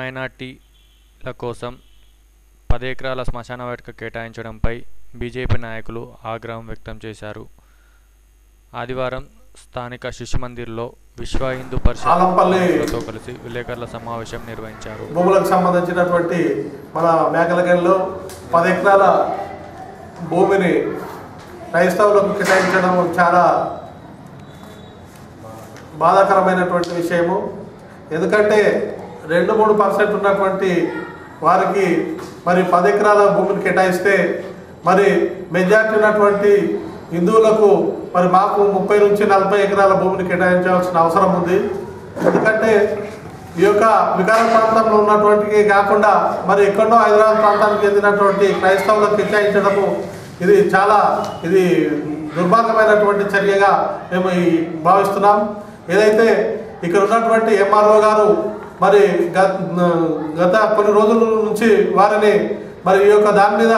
మైనార్టీల కోసం 10 ఎకరాల శ్మశాన వాటిక కేటాయించడంపై బీజేపీ నాయకులు ఆగ్రహం వ్యక్తం చేశారు. ఆదివారం స్థానిక శిశుమందిర్లో విశ్వ హిందూ పరిషత్తో కలిసి విలేకరుల సమావేశం నిర్వహించారు. భూములకు సంబంధించినటువంటి మన మేకలగల్లో 10 ఎకరాల భూమిని క్రైస్తవులకు కేటాయించడం చాలా బాధాకరమైనటువంటి విషయము. ఎందుకంటే 2-3% ఉన్నటువంటి వారికి మరి 10 ఎకరాల భూమిని కేటాయిస్తే మరి మెజార్టీ ఉన్నటువంటి హిందువులకు మరి మాకు 30 నుంచి 40 ఎకరాల భూమిని కేటాయించాల్సిన అవసరం ఉంది. ఎందుకంటే ఈ యొక్క వికారం ప్రాంతంలో ఉన్నటువంటి కాకుండా మరి ఎక్కడో హైదరాబాద్ ప్రాంతానికి చెందినటువంటి క్రైస్తవులకు కేటాయించడము ఇది చాలా దుర్భాగ్యమైనటువంటి చర్యగా మేము భావిస్తున్నాం. ఏదైతే ఇక్కడ ఉన్నటువంటి ఎంఆర్ఓ గారు మరి గత కొన్ని రోజుల నుంచి వారిని మరి ఈ యొక్క దాని మీద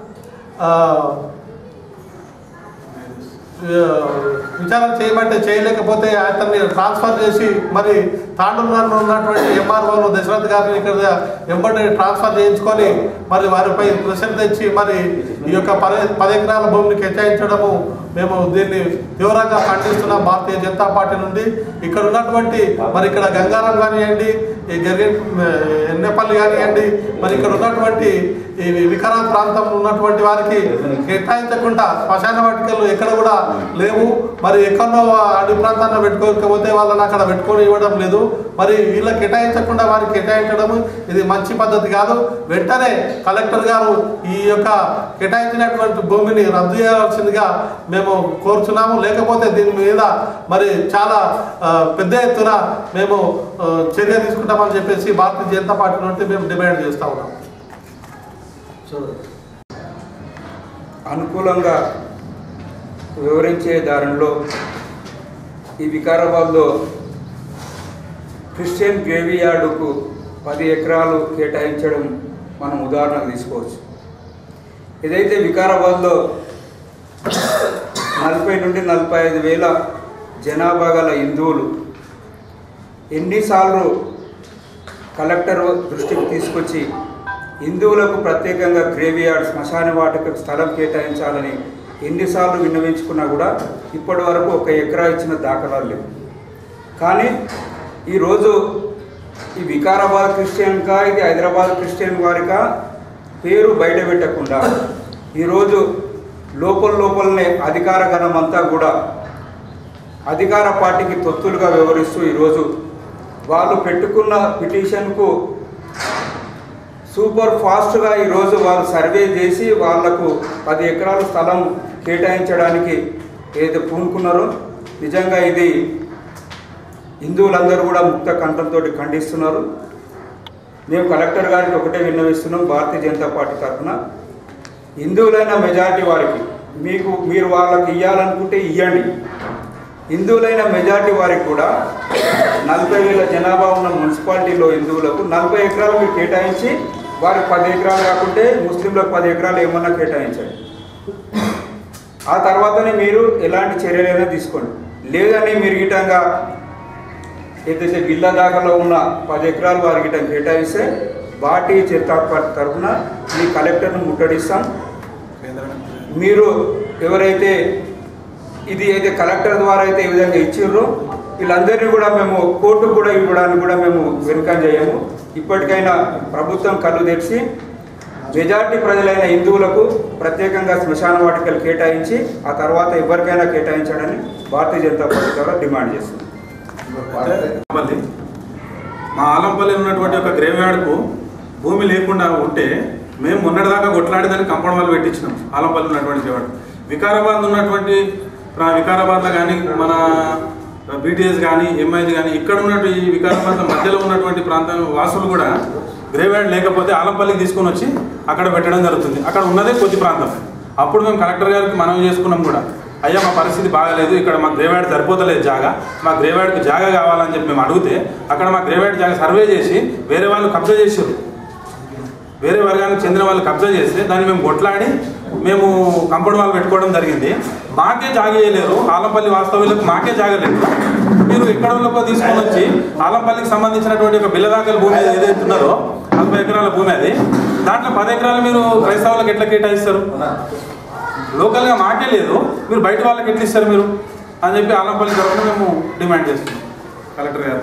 విచారణ చేయమంటే చేయలేకపోతే అతన్ని ట్రాన్స్ఫర్ చేసి మరి తాండూరులో ఉన్నటువంటి ఎంఆర్ఓను దశరథ్ గారిని ఇక్కడ వెంబడి ట్రాన్స్ఫర్ చేయించుకొని మరి వారిపై ప్రెషర్ తెచ్చి మరి ఈ యొక్క 10 ఎకరాల భూమిని కేటాయించడము మేము దీన్ని తీవ్రంగా ఖండిస్తున్నాం. భారతీయ జనతా పార్టీ నుండి ఇక్కడ ఉన్నటువంటి మరి ఇక్కడ గంగారం కానివ్వండి, ఈ ఎన్నెపల్లి కానివ్వండి, మరి ఇక్కడ ఉన్నటువంటి ఈ వికారాబాద్ ప్రాంతంలో ఉన్నటువంటి వారికి కేటాయించకుండా శ్మశాన వాటికలు ఎక్కడ కూడా లేవు. మరి ఎక్కడో అడవి ప్రాంతాల్లో పెట్టుకోకపోతే వాళ్ళని అక్కడ పెట్టుకొని ఇవ్వడం లేదు. మరి వీళ్ళ కేటాయించకుండా వారికి కేటాయించడం ఇది మంచి పద్ధతి కాదు. వెంటనే కలెక్టర్ గారు ఈ యొక్క కేటాయించినటువంటి భూమిని రద్దు చేయాల్సిందిగా మేము కోరుచున్నాము. లేకపోతే దీని మీద మరి చాలా పెద్ద ఎత్తున మేము చర్య తీసుకుంటామని చెప్పేసి భారతీయ జనతా పార్టీ నుండి మేము డిమాండ్ చేస్తూ ఉన్నాం. అనుకూలంగా వివరించే దారిలో ఈ వికారాబాద్లో క్రిస్టియన్ గ్రేవ్యార్డుకు 10 ఎకరాలు కేటాయించడం మనం ఉదాహరణ తీసుకోవచ్చు. ఏదైతే వికారాబాద్లో 40 నుండి 45 వేల జనాభా గల హిందువులు ఎన్నిసార్లు కలెక్టర్ దృష్టికి తీసుకొచ్చి హిందువులకు ప్రత్యేకంగా గ్రేవ్యార్డ్ శ్మశాన వాటిక స్థలం కేటాయించాలని ఎన్నిసార్లు విన్నవించుకున్నా కూడా ఇప్పటి వరకు 1 ఎకరా ఇచ్చిన దాఖలాలు లేవు. కానీ ఈరోజు ఈ వికారాబాద్ క్రిస్టియన్కా ఇది హైదరాబాద్ క్రిస్టియన్ వారికా పేరు బయట పెట్టకుండా ఈరోజు లోపలనే అధికార గణమంతా కూడా అధికార పార్టీకి తొత్తులుగా వ్యవహరిస్తూ ఈరోజు వాళ్ళు పెట్టుకున్న పిటిషన్కు సూపర్ ఫాస్ట్గా ఈరోజు వాళ్ళు సర్వే చేసి వాళ్లకు 10 ఎకరాల స్థలం కేటాయించడానికి ఏదైతే పూనుకున్నారో నిజంగా ఇది హిందువులందరూ కూడా ముక్త కంఠంతో ఖండిస్తున్నారు. మేము కలెక్టర్ గారికి ఒకటే విన్నవిస్తున్నాం. భారతీయ జనతా పార్టీ తరఫున హిందువులైన మెజారిటీ వారికి మీరు వాళ్ళకి ఇవ్వాలనుకుంటే ఇవ్వండి. హిందువులైన మెజారిటీ వారికి కూడా 40,000 జనాభా ఉన్న మున్సిపాలిటీలో హిందువులకు 40 ఎకరాలు మీరు కేటాయించి వారికి 10 ఎకరాలు కాకుంటే ముస్లింలకు 10 ఎకరాలు ఏమన్నా కేటాయించండి. ఆ తర్వాతనే మీరు ఎలాంటి చర్యలైనా తీసుకోండి. లేదని మీరు గిటంగా ఏదైతే బిల్లా దాఖలో ఉన్న 10 ఎకరాలు వారి గిటం కేటాయిస్తే భారతీయ జనతా పార్టీ తరఫున మీ కలెక్టర్ను ముట్టడిస్తాం. మీరు ఎవరైతే ఇది అయితే కలెక్టర్ ద్వారా అయితే ఏ విధంగా ఇచ్చిర్రో వీళ్ళందరినీ కూడా మేము కోర్టుకు కూడా ఇవ్వడానికి కూడా మేము వెనుకం చేయము. ఇప్పటికైనా ప్రభుత్వం కళ్ళు తెరిచి మెజార్టీ ప్రజలైన హిందువులకు ప్రత్యేకంగా శ్మశాన వాటికలు కేటాయించి ఆ తర్వాత ఎవరికైనా కేటాయించాలని భారతీయ జనతా పార్టీ ద్వారా డిమాండ్ చేస్తుంది. మా ఆలంపల్లి ఉన్నటువంటి ఒక గ్రేవ్యార్డ్కు భూమి లేకుండా ఉంటే మేము మొన్నటిదాకా కొట్లాడి దాన్ని కంపౌండ్ వాళ్ళు పెట్టించినాం. ఆలంపల్లి ఉన్నటువంటి గ్రేవ్యార్డ్ వికారాబాద్ ఉన్నటువంటి వికారాబాద్లో కానీ మన బీటీఎస్ కానీ ఎంఐది కానీ ఇక్కడ ఉన్నటువంటి ఈ వికారాబాద్ మధ్యలో ఉన్నటువంటి ప్రాంతం వాసులు కూడా గ్రేవ్యార్డ్ లేకపోతే ఆలంపల్లికి తీసుకొని వచ్చి అక్కడ పెట్టడం జరుగుతుంది. అక్కడ ఉన్నదే కొద్ది ప్రాంతం. అప్పుడు మేము కలెక్టర్ గారికి మనవి చేసుకున్నాం కూడా, అయ్యా మా పరిస్థితి బాగాలేదు, ఇక్కడ మా గ్రేవ్యార్డ్ సరిపోతలేదు జాగా, మా గ్రేవ్యార్డ్కి జాగా కావాలని చెప్పి మేము అడిగితే అక్కడ మా గ్రేవ్యార్డ్ జాగా సర్వే చేసి వేరే వాళ్ళు కబ్జా చేశారు. వేరే వర్గానికి చెందిన వాళ్ళు కబ్జా చేస్తే దాన్ని మేము కొట్లాడి మేము కంపౌండ్ వాళ్ళు పెట్టుకోవడం జరిగింది. మాకే జాగ చేయలేరు, ఆలంపల్లి వాస్తవ్యులకు మాకే జాగలేదు. మీరు ఎక్కడ వాళ్ళకో తీసుకొని వచ్చి ఆలంపల్లికి సంబంధించినటువంటి ఒక బిల్లదాకల భూమి ఏదైతే ఉన్నారో 40 ఎకరాల భూమి అది, దాంట్లో 10 ఎకరాలు మీరు క్రైస్తవులకు ఎట్లా కేటాయిస్తారు? లోకల్గా మాకే లేదు, మీరు బయట వాళ్ళకి ఎట్లా ఇస్తారు మీరు అని చెప్పి ఆలంపల్లి తరఫున మేము డిమాండ్ చేస్తున్నాం కలెక్టర్ గారు.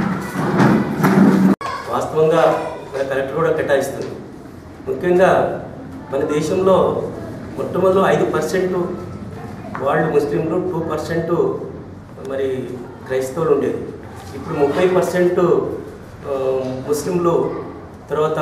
వాస్తవంగా మన కలెక్టర్ కూడా కేటాయిస్తుంది. ముఖ్యంగా మన దేశంలో మొట్టమొదటి 5% వాళ్ళు ముస్లింలు, 2% మరి క్రైస్తవులు ఉండేది. ఇప్పుడు 30% ముస్లింలు, తర్వాత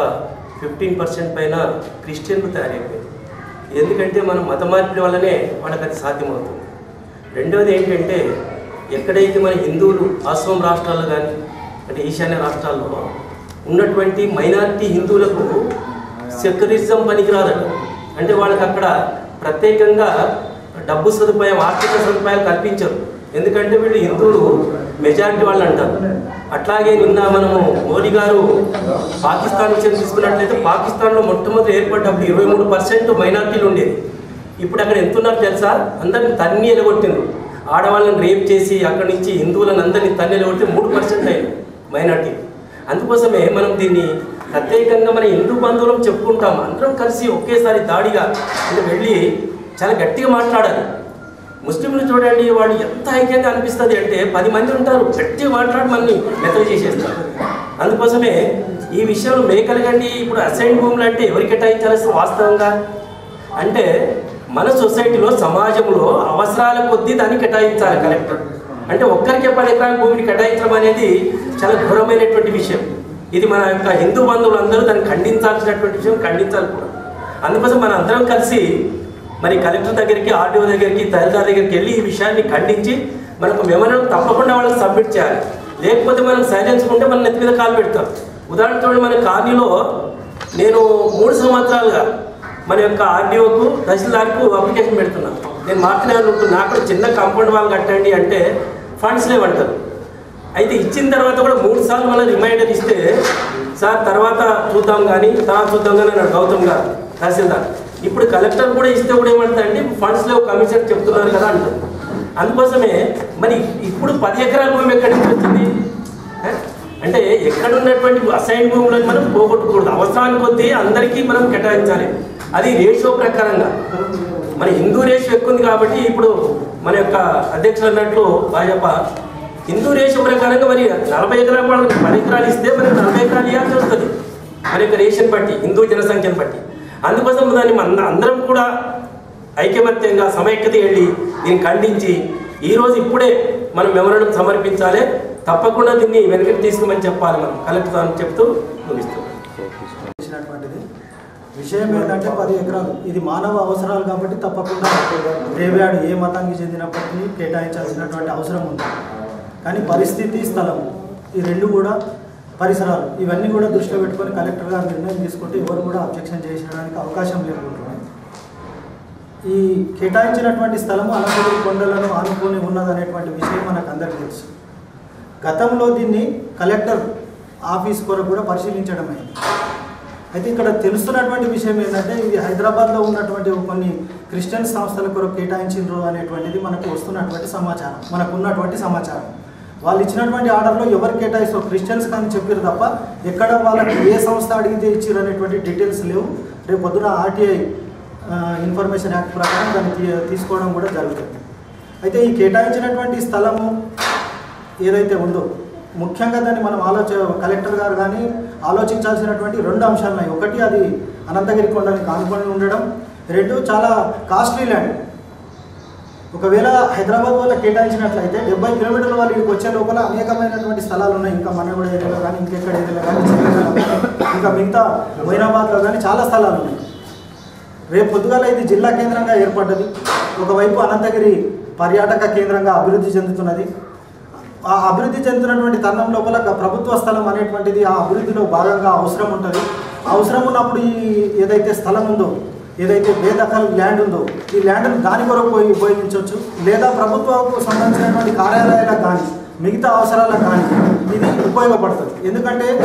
15% పైన క్రిస్టియన్లు తయారైపోయారు. ఎందుకంటే మనం మత మార్పిడి వల్లనే వాళ్ళకి అది సాధ్యమవుతుంది. రెండవది ఏంటంటే, ఎక్కడైతే మన హిందువులు ఆశ్రమ రాష్ట్రాల్లో కానీ అంటే ఈశాన్య రాష్ట్రాల్లో ఉన్నటువంటి మైనారిటీ హిందువులకు సెక్యులరిజం పనికిరాదట. అంటే వాళ్ళకి అక్కడ ప్రత్యేకంగా డబ్బు సదుపాయం, ఆర్థిక సదుపాయాలు కల్పించరు. ఎందుకంటే వీళ్ళు హిందువులు మెజారిటీ వాళ్ళు అంటారు. అట్లాగే నిన్న మనము మోడీ గారు పాకిస్తాన్ విషయం తీసుకున్నట్లయితే, పాకిస్తాన్లో మొట్టమొదటి ఏర్పడ్డప్పుడు 23% మైనారిటీలు ఉండేది. ఇప్పుడు అక్కడ ఎంత ఉన్నారు తెలుసా? అందరిని తన్ని ఎలగొట్టిండ్రు. ఆడవాళ్ళని రేప్ చేసి అక్కడి నుంచి హిందువులను అందరినీ తన్ని ఎలగొట్టి 3% అయింది మైనారిటీ. అందుకోసమే మనం దీన్ని ప్రత్యేకంగా మన హిందూ బంధువులను చెప్పుకుంటాం. అందరం కలిసి ఒకేసారి దాడిగా అంటే వెళ్ళి చాలా గట్టిగా మాట్లాడాలి. ముస్లింలు చూడండి, వాళ్ళు ఎంత ఐక్యంగా అనిపిస్తుంది అంటే 10 మంది ఉంటారు, గట్టిగా మాట్లాడి మనల్ని మెత్తగా చేసేస్తారు. అందుకోసమే ఈ విషయంలో మేకలగండి ఇప్పుడు అసైన్ భూములు అంటే ఎవరికి కేటాయించాల్సిన వాస్తవంగా అంటే మన సొసైటీలో, సమాజంలో అవసరాల కొద్దీ దాన్ని కేటాయించాలి కలెక్టర్. అంటే ఒక్కరికే 10 ఎకరాల భూమిని కేటాయించడం అనేది చాలా ఘోరమైనటువంటి విషయం. ఇది మన యొక్క హిందూ బంధువులందరూ దాన్ని ఖండించాల్సినటువంటి విషయం, ఖండించాలి కూడా. అందుకోసం మన అందరం కలిసి మరి కలెక్టర్ దగ్గరికి, ఆర్డీఓ దగ్గరికి, తహసీల్దార్ దగ్గరికి వెళ్ళి ఈ విషయాన్ని ఖండించి మనకు మెమోరాండం తప్పకుండా వాళ్ళకి సబ్మిట్ చేయాలి. లేకపోతే మనం సైలెన్స్ ఉంటే మన నెత్తి మీద కాలు పెడతాం. ఉదాహరణ చూడండి, మన కాలనీలో నేను 3 సంవత్సరాలుగా మన యొక్క ఆర్డీఓకు, తహసీల్దార్కు అప్లికేషన్ పెడుతున్నాను. నేను మాట్లాడాలని ఉంటున్నా, నాకు చిన్న కాంపౌండ్ వాళ్ళు కట్టండి అంటే ఫండ్స్ లేవంటారు. అయితే ఇచ్చిన తర్వాత కూడా 3 సార్లు మళ్ళీ రిమైండర్ ఇస్తే, సార్ తర్వాత చూద్దాం కానీ అన్నాడు గౌతమ్ గారు తహసీల్దార్. ఇప్పుడు కలెక్టర్ కూడా ఇస్తే కూడా ఏమంటారంటే ఫండ్స్ లేవు, కమిషన్ చెప్తున్నారు కదా అంటారు. అందుకోసమే మరి ఇప్పుడు 10 ఎకరాల భూమి ఎక్కడి నుంచి వచ్చింది అంటే, ఎక్కడ ఉన్నటువంటి అసైన్ భూములను మనం పోగొట్టకూడదు. అవసరానికి కొద్దీ అందరికీ మనం కేటాయించాలి. అది రేషియో ప్రకారంగా. మన హిందూ రేషియో ఎక్కువ ఉంది కాబట్టి ఇప్పుడు మన యొక్క అధ్యక్షులు అన్నట్లు భాజపా హిందూ రేషియో ప్రకారంగా మరి 40 ఎకరాల వాళ్ళకి 10 ఎకరాలు ఇస్తే మరి 40 ఎకరాలు ఇవ్వాల్సి వస్తుంది మన యొక్క రేషన్ బట్టి, హిందూ జనసంఖ్యను బట్టి. అందుకోసం దాన్ని అందరం కూడా ఐకమత్యంగా సమైక్యత వెళ్ళి దీన్ని ఖండించి ఈరోజు ఇప్పుడే మనం మెమోరాండం సమర్పించాలి. తప్పకుండా దీన్ని వెనక్కి తీసుకోమని చెప్పాలి మనం కలెక్టర్ అని చెప్తూ ముగిస్తున్నాం. విషయం ఏంటంటే 10 ఎకరాలు ఇది మానవ అవసరాలు కాబట్టి తప్పకుండా గ్రేవ్యార్డ్ ఏ మతానికి చెందినప్పటికీ కేటాయించాల్సినటువంటి అవసరం ఉంది. కానీ పరిస్థితి, స్థలం ఈ రెండు కూడా, పరిసరాలు ఇవన్నీ కూడా దృష్టిలో పెట్టుకొని కలెక్టర్ గారు నిర్ణయం తీసుకుంటే ఎవరు కూడా అబ్జెక్షన్ చేయడానికి అవకాశం లేకుంటున్నాయి. ఈ కేటాయించినటువంటి స్థలము అనంతగిరి కొండలను ఆనుకొని ఉన్నదనేటువంటి విషయం మనకు అందరికీ తెలుసు. గతంలో దీన్ని కలెక్టర్ ఆఫీస్ కొరకు కూడా పరిశీలించడం అయింది. అయితే ఇక్కడ తెలుస్తున్నటువంటి విషయం ఏంటంటే, ఇది హైదరాబాద్లో ఉన్నటువంటి కొన్ని క్రిస్టియన్ సంస్థల కొరకు కేటాయించారు అనేటువంటిది మనకు వస్తున్నటువంటి సమాచారం, మనకున్నటువంటి సమాచారం. వాళ్ళు ఇచ్చినటువంటి ఆర్డర్లో ఎవరు కేటాయిస్తారు క్రిస్టియన్స్ కానీ చెప్పారు తప్ప ఎక్కడ వాళ్ళకి ఏ సంస్థ అడిగితే ఇచ్చారు అనేటువంటి డీటెయిల్స్ లేవు. రేపు పొద్దున ఆర్టీఐ ఇన్ఫర్మేషన్ యాక్ట్ ప్రకారం దాన్ని తీసుకోవడం కూడా జరుగుతుంది. అయితే ఈ కేటాయించినటువంటి స్థలము ఏదైతే ఉందో ముఖ్యంగా దాన్ని మనం కలెక్టర్ గారు కానీ ఆలోచించాల్సినటువంటి 2 అంశాలు ఉన్నాయి. ఒకటి, అది అనంతగిరి కొండని కానుకొని ఉండడం. 2, చాలా కాస్ట్లీ ల్యాండ్. ఒకవేళ హైదరాబాద్ వల్ల కేటాయించినట్లయితే 70 కిలోమీటర్ల వాళ్ళు ఇక్కడికి వచ్చే లోపల అనేకమైనటువంటి స్థలాలు ఉన్నాయి. ఇంకా మనగూడ ఏరియాలో కానీ, ఇంకెక్కడ ఏరియాలో కానీ, ఇంకా మిగతా మొయినాబాద్లో కానీ చాలా స్థలాలు ఉన్నాయి. రేపు పొద్దుగాల ఇది జిల్లా కేంద్రంగా ఏర్పడ్డది. ఒకవైపు అనంతగిరి పర్యాటక కేంద్రంగా అభివృద్ధి చెందుతున్నది. ఆ అభివృద్ధి చెందుతున్నటువంటి తరుణం లోపల ప్రభుత్వ స్థలం అనేటువంటిది ఆ అభివృద్ధిలో భాగంగా అవసరం ఉంటుంది. అవసరం ఉన్నప్పుడు ఈ ఏదైతే స్థలం ఉందో, ఏదైతే బేదఖల్ ల్యాండ్ ఉందో, ఈ ల్యాండ్ను దాని కొరకు ఉపయోగించవచ్చు. లేదా ప్రభుత్వానికి సంబంధించినటువంటి కార్యాలయాలకు కానీ, మిగతా అవసరాలకు కానీ ఇది ఉపయోగపడుతుంది. ఎందుకంటే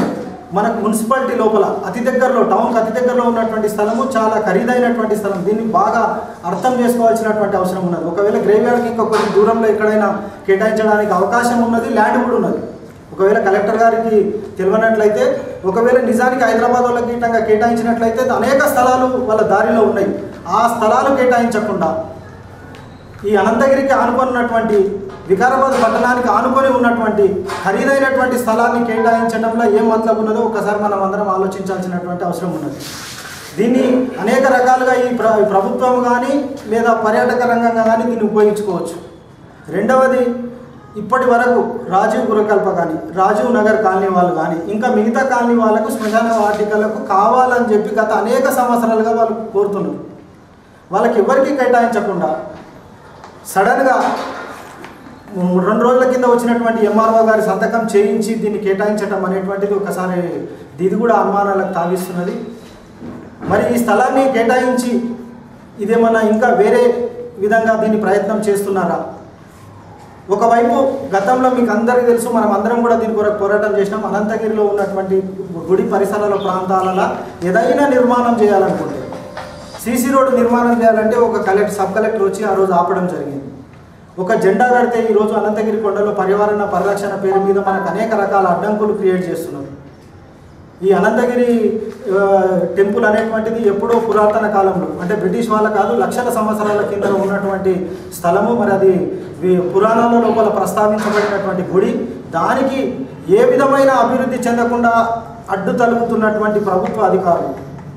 మనకు మున్సిపాలిటీ లోపల అతి దగ్గరలో టౌన్కి అతి దగ్గరలో ఉన్నటువంటి స్థలము చాలా ఖరీదైనటువంటి స్థలం. దీన్ని బాగా అర్థం చేసుకోవాల్సినటువంటి అవసరం ఉన్నది. ఒకవేళ గ్రేవ్ యార్డ్కి ఇంకా కొంచెం దూరంలో ఎక్కడైనా కేటాయించడానికి అవకాశం ఉన్నది, ల్యాండ్ కూడా ఉన్నది. ఒకవేళ కలెక్టర్ గారికి తెలియనట్లయితే, ఒకవేళ నిజానికి హైదరాబాద్ వాళ్ళకి గీటంగా కేటాయించినట్లయితే అనేక స్థలాలు వాళ్ళ దారిలో ఉన్నాయి. ఆ స్థలాలు కేటాయించకుండా ఈ అనంతగిరికి ఆనుకున్నటువంటి వికారాబాద్ పట్టణానికి ఆనుకొని ఉన్నటువంటి ఖరీదైనటువంటి స్థలాన్ని కేటాయించడంలో ఏం మతలబు ఉన్నదో ఒకసారి మనం అందరం ఆలోచించాల్సినటువంటి అవసరం ఉన్నది. దీన్ని అనేక రకాలుగా ఈ ప్రభుత్వం కానీ లేదా పర్యాటక రంగంగా కానీ దీన్ని ఉపయోగించుకోవచ్చు. రెండవది, ఇప్పటి వరకు రాజీవ్ గురకల్ప కానీ రాజీవ్ నగర్ కాలనీ వాళ్ళు కానీ ఇంకా మిగతా కాలనీ వాళ్ళకు శ్మశాన వాటికలకు కావాలని చెప్పి గత అనేక సంవత్సరాలుగా వాళ్ళు కోరుతున్నారు. వాళ్ళకి ఎవరికి కేటాయించకుండా సడన్గా 2 రోజుల కింద వచ్చినటువంటి ఎంఆర్ఓ గారి సంతకం చేయించి దీన్ని కేటాయించడం అనేటువంటిది ఒకసారి ఇది కూడా అనుమానాలకు తావిస్తున్నది. మరి ఈ స్థలాన్ని కేటాయించి ఇదేమన్నా ఇంకా వేరే విధంగా దీన్ని ప్రయత్నం చేస్తున్నారా? ఒకవైపు గతంలో మీకు అందరికీ తెలుసు, మనం అందరం కూడా దీని కొరకు పోరాటం చేసినాం. అనంతగిరిలో ఉన్నటువంటి గుడి పరిసరాల ప్రాంతాలలో ఏదైనా నిర్మాణం చేయాలనుకుంటే, సీసీ రోడ్డు నిర్మాణం చేయాలంటే ఒక సబ్ కలెక్టర్ వచ్చి ఆ రోజు ఆపడం జరిగింది. ఒక జెండా కడితే ఈరోజు అనంతగిరి కొండలో పర్యావరణ పరిరక్షణ పేరు మీద మనకు అనేక రకాల అడ్డంకులు క్రియేట్ చేస్తున్నారు. ఈ అనంతగిరి టెంపుల్ అనేటువంటిది ఎప్పుడో పురాతన కాలంలో, అంటే బ్రిటిష్ వాళ్ళ కాదు, లక్షల సంవత్సరాల కింద ఉన్నటువంటి స్థలము. మరి అది పురాణాల లోపల ప్రస్తావించబడినటువంటి గుడి. దానికి ఏ విధమైన అభివృద్ధి చెందకుండా అడ్డు తలుపుతున్నటువంటి ప్రభుత్వ అధికారులు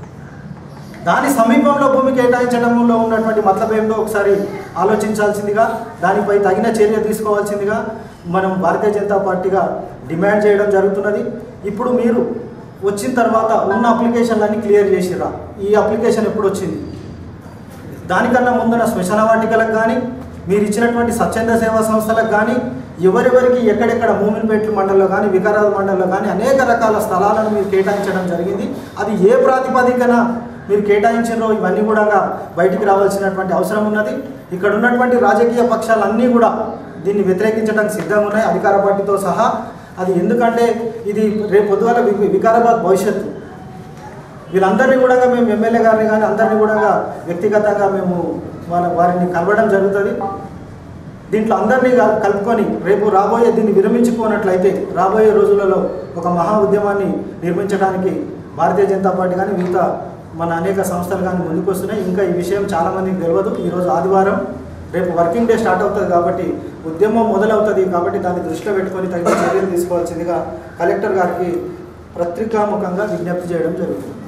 దాని సమీపంలో భూమి కేటాయించడంలో ఉన్నటువంటి మతలబేంలో ఒకసారి ఆలోచించాల్సిందిగా, దానిపై తగిన చర్య తీసుకోవాల్సిందిగా మనం భారతీయ జనతా పార్టీగా డిమాండ్ చేయడం జరుగుతున్నది. ఇప్పుడు మీరు వచ్చిన తర్వాత ఉన్న అప్లికేషన్లన్నీ క్లియర్ చేసిరా? ఈ అప్లికేషన్ ఎప్పుడు వచ్చింది? దానికన్నా ముందున్న శ్మశాన వాటికలకు కానీ, మీరు ఇచ్చినటువంటి స్వచ్ఛంద సేవా సంస్థలకు కానీ, ఎవరెవరికి ఎక్కడెక్కడ మూమిన్పేట మండలంలో కానీ వికారాబాద్ మండలంలో కానీ అనేక రకాల స్థలాలను మీరు కేటాయించడం జరిగింది. అది ఏ ప్రాతిపదికన మీరు కేటాయించారో ఇవన్నీ కూడా బయటికి రావాల్సినటువంటి అవసరం ఉన్నది. ఇక్కడ ఉన్నటువంటి రాజకీయ పక్షాలన్నీ కూడా దీన్ని వ్యతిరేకించడానికి సిద్ధంగా ఉన్నాయి, అధికార పార్టీతో సహా. అది ఎందుకంటే ఇది రేపు పొద్దుగాల వికారాబాద్ భవిష్యత్తు. వీళ్ళందరినీ కూడా మేము ఎమ్మెల్యే గారిని కానీ అందరినీ కూడా వ్యక్తిగతంగా మేము వారిని కలవడం జరుగుతుంది. దీంట్లో అందరినీ కలుపుకొని రేపు రాబోయే దీన్ని విరమించుకున్నట్లయితే రాబోయే రోజులలో ఒక మహా ఉద్యమాన్ని నిర్మించడానికి భారతీయ జనతా పార్టీ కానీ మిగతా మన అనేక సంస్థలు కానీ ముందుకు వస్తున్నాయి. ఇంకా ఈ విషయం చాలామందికి తెలియదు. ఈరోజు ఆదివారం, రేపు వర్కింగ్ డే స్టార్ట్ అవుతుంది కాబట్టి ఉద్యమం మొదలవుతుంది. కాబట్టి దాన్ని దృష్టిలో పెట్టుకొని తగిన చర్యలు తీసుకోవాల్సిందిగా కలెక్టర్ గారికి పత్రికాముఖంగా విజ్ఞప్తి చేయడం జరుగుతుంది.